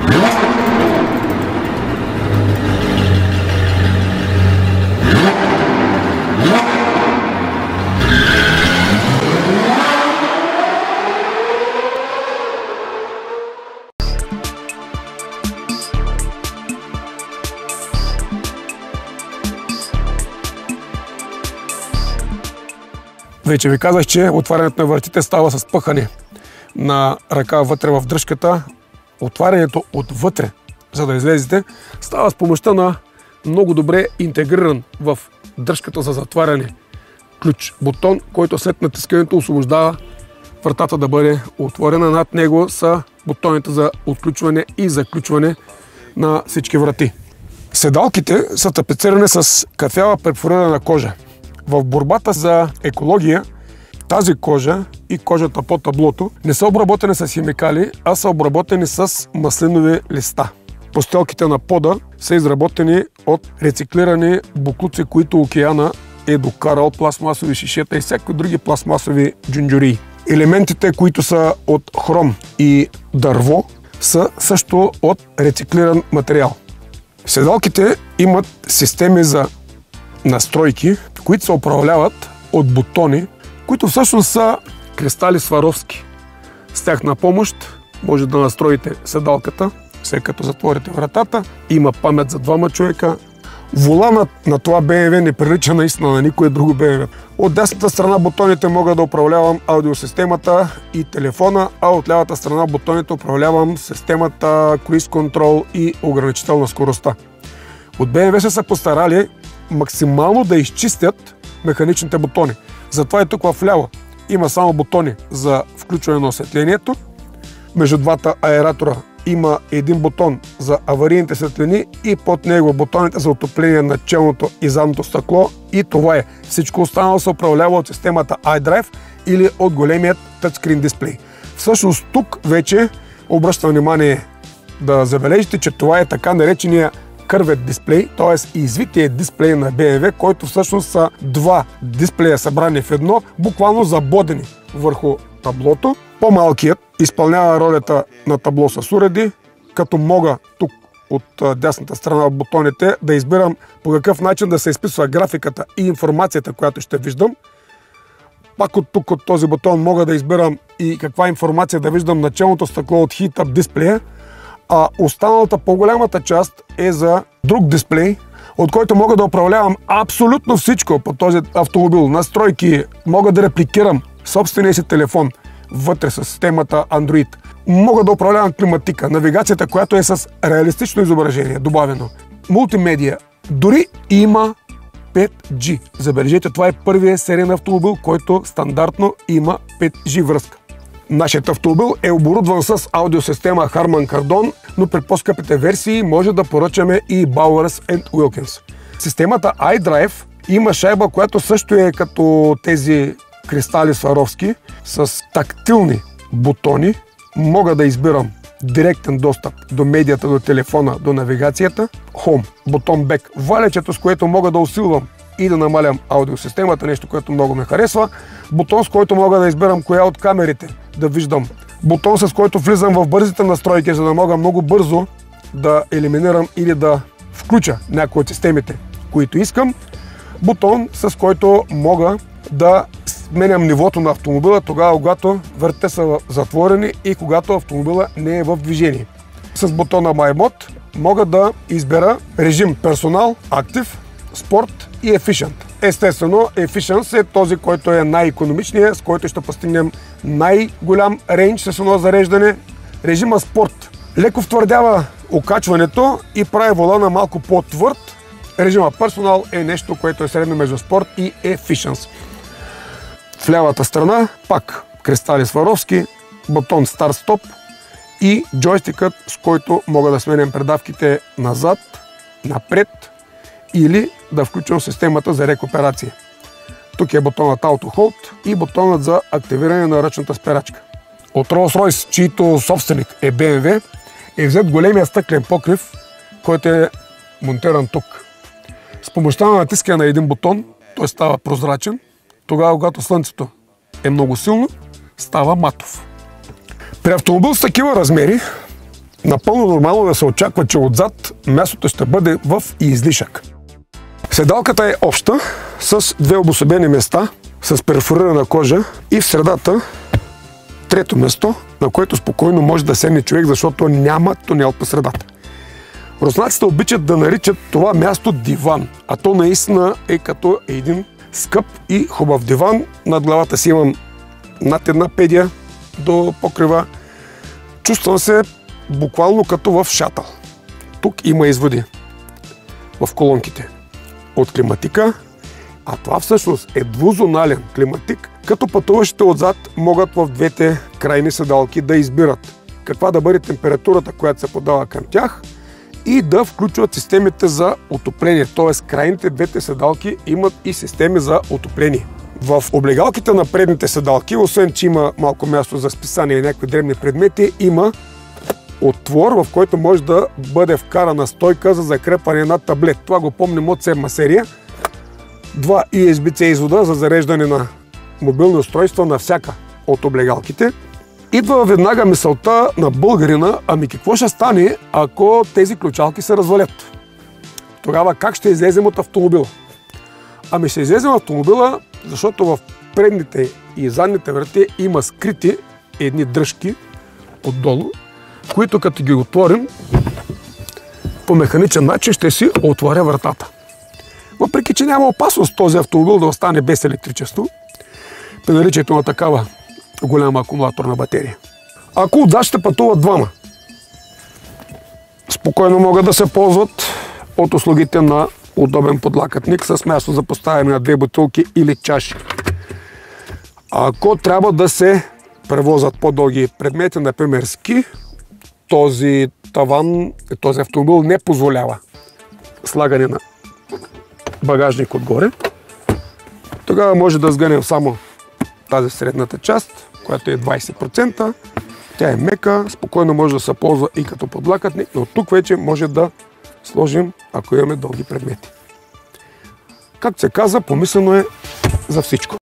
Вече ви казах, че отварянето на вратите става с пъхане на ръка вътре в дръжката. Отварянето отвътре, за да излезете, става с помощта на много добре интегриран в дръжката за затваряне ключ бутон, който след натискането освобождава вратата да бъде отворена. Над него са бутоните за отключване и заключване на всички врати. Седалките са тапецирани с кафява перфорирана кожа. В борбата за екология тази кожа и кожата по таблото не са обработени с химикали, а са обработени с маслинови листа. Постелките на пода са изработени от рециклирани боклуци, които океана е докарал, пластмасови шишета и всякакви други пластмасови джунджурии. Елементите, които са от хром и дърво, са също от рециклиран материал. Седалките имат системи за настройки, които се управляват от бутони, които всъщност са кристали Сваровски. С тях на помощ може да настроите седалката, след като затворите вратата. Има памет за двама човека. Воланът на това BMW не прилича наистина на никое друго BMW. От десната страна бутоните мога да управлявам аудиосистемата и телефона, а от лявата страна бутоните управлявам системата, Cruise Control и ограничител на скоростта. От BMW са се постарали максимално да изчистят механичните бутони. Затова и тук вляво има само бутони за включване на осветлението. Между двата аератора има един бутон за аварийните светлини и под него бутоните за отопление на челното и задното стъкло. И това е. Всичко останало се управлява от системата iDrive или от големият тъчскрин дисплей. Всъщност тук вече обръщам внимание да забележите, че това е така наречения кървет дисплей, т.е. извития дисплей на BMW, който всъщност са два дисплея събрани в едно, буквално забодени върху таблото. По-малкият изпълнява ролята на табло с уреди, като мога тук от дясната страна от бутоните да избирам по какъв начин да се изписва графиката и информацията, която ще виждам. Пак от тук от този бутон мога да избирам и каква информация да виждам на челното стъкло от Heat-Up дисплея, а останалата по-голямата част е за друг дисплей, от който мога да управлявам абсолютно всичко по този автомобил. Настройки, мога да репликирам собствения си телефон вътре с системата Android. Мога да управлявам климатика, навигацията, която е с реалистично изображение, добавено. Мултимедия, дори има 5G. Забележете, това е първият сериен автомобил, който стандартно има 5G връзка. Нашият автомобил е оборудван с аудиосистема Harman Kardon, но при по-скъпите версии може да поръчаме и Bowers & Wilkins. Системата iDrive има шайба, която също е като тези кристали Сваровски, с тактилни бутони. Мога да избирам директен достъп до медията, до телефона, до навигацията. Home, бутон Back, валечето, с което мога да усилвам и да намалям аудиосистемата, нещо, което много ме харесва. Бутон, с който мога да изберам коя от камерите да виждам. Бутон, с който влизам в бързите настройки, за да мога много бързо да елиминирам или да включа някои от системите, които искам. Бутон, с който мога да сменям нивото на автомобила тогава, когато вратите са затворени и когато автомобила не е в движение. С бутона My Mode мога да избера режим персонал, актив, спорт и Efficient. Естествено, Efficient е този, който е най-икономичният, с който ще постигнем най-голям рейндж с едно зареждане. Режима спорт леко втвърдява окачването и прави волана малко по-твърд. Режима персонал е нещо, което е средно между спорт и Efficient. В лявата страна пак кристали Сваровски, бутон Старт-Стоп и джойстикът, с който мога да сменям предавките назад, напред или да включвам системата за рекуперация. Тук е бутонът Auto Hold и бутонът за активиране на ръчната спирачка. От Rolls-Royce, чийто собственик е BMW, е взет големия стъклен покрив, който е монтиран тук. С помощта на натискане на един бутон той става прозрачен. Тогава, когато слънцето е много силно, става матов. При автомобил с такива размери напълно нормално да се очаква, че отзад мястото ще бъде в излишък. Седалката е обща, с две обособени места, с перфорирана кожа и в средата трето место, на което спокойно може да седне човек, защото няма тунел по средата. Руснаците обичат да наричат това място диван, а то наистина е като един скъп и хубав диван. Над главата си имам над една педия до покрива. Чувствам се буквално като в шатъл. Тук има изводи в колонките от климатика, а това всъщност е двузонален климатик, като пътуващите отзад могат в двете крайни седалки да избират каква да бъде температурата, която се подава към тях и да включват системите за отопление, т.е. крайните двете седалки имат и системи за отопление. В облегалките на предните седалки, освен че има малко място за списание и някакви дребни предмети, има отвор, в който може да бъде вкарана стойка за закрепване на таблет. Това го помним от 7 серия. Два USB-C извода за зареждане на мобилни устройства на всяка от облегалките. Идва веднага мисълта на българина, ами какво ще стане, ако тези ключалки се развалят? Тогава как ще излезем от автомобила? Ами ще излезем от автомобила, защото в предните и задните врати има скрити едни дръжки отдолу, които като ги отворим по механичен начин ще си отворя вратата. Въпреки че няма опасност този автомобил да остане без електричество, при наличието на такава голяма акумулаторна батерия. Ако отзад ще пътуват двама, спокойно могат да се ползват от услугите на удобен подлакътник с място за поставяне на две бутилки или чаши. Ако трябва да се превозят по-дълги предмети, например ски, този таван, този автомобил не позволява слагане на багажник отгоре. Тогава може да сгънем само тази средната част, която е 20%. Тя е мека, спокойно може да се ползва и като подлакътник, но тук вече може да сложим, ако имаме дълги предмети. Както се казва, помислено е за всичко.